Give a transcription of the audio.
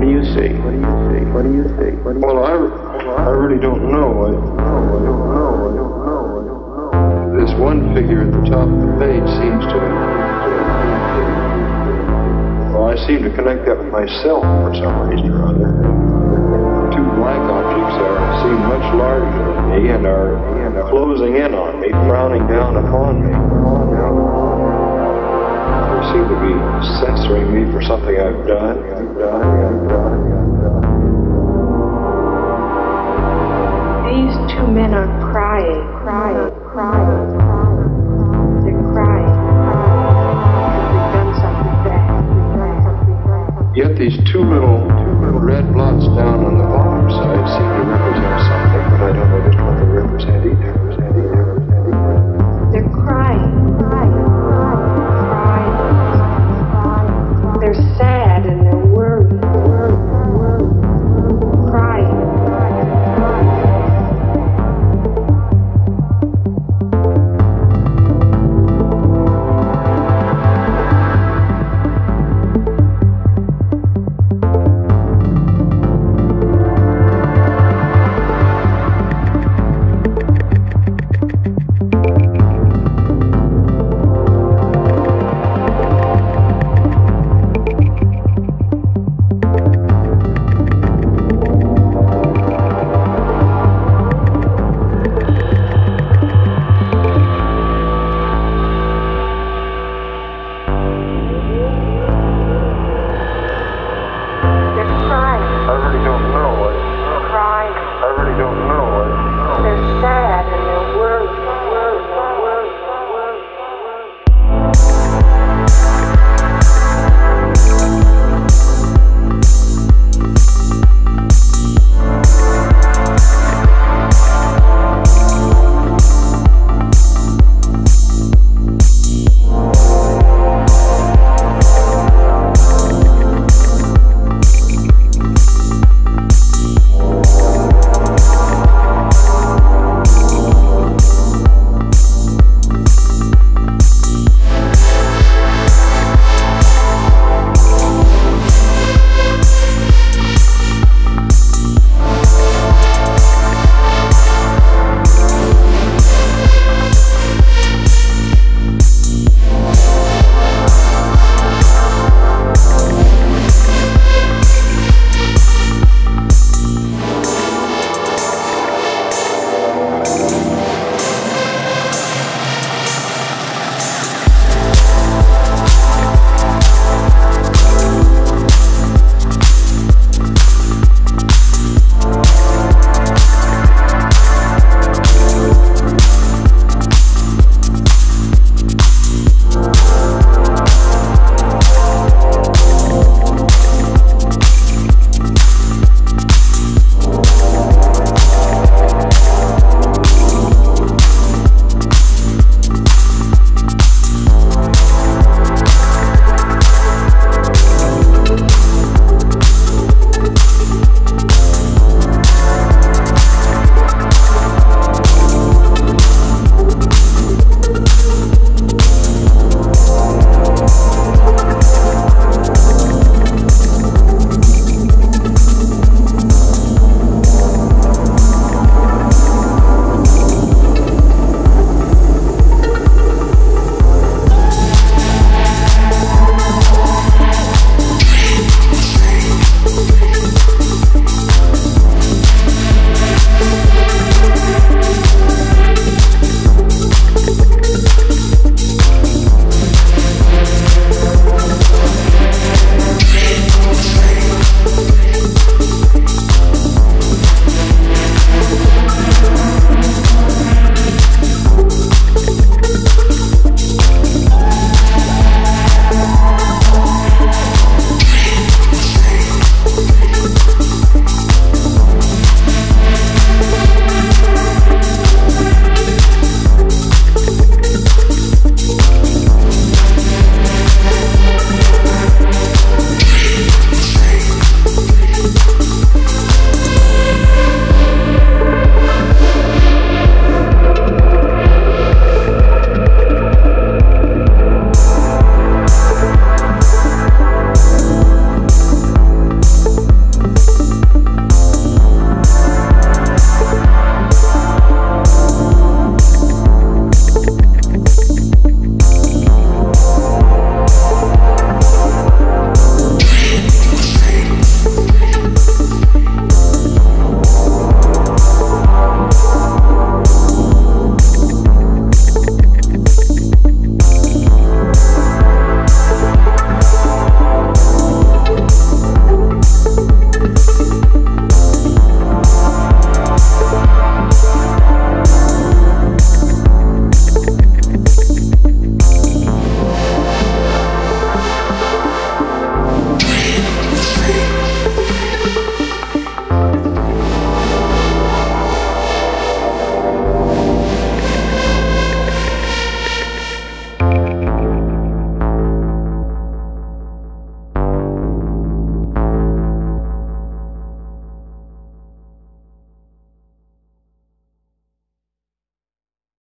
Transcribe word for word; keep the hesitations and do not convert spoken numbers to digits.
do you see? What do you see? What do you see? What do you well, I, I really don't know. I, I don't know. I don't know. I don't know. This one figure at the top of the page seems to. Well, I seem to connect that with myself for some reason or other. Two black objects are seem much larger than me and are and are closing in on me, frowning down upon me. They seem to be censoring me for something I've done. I've done. I've done. These two men are crying, crying, crying. They're crying. They've done something bad. Yet these two little, two little red blots down on the bottom side seem to represent something, but I don't know just what they represent either. They're crying, crying.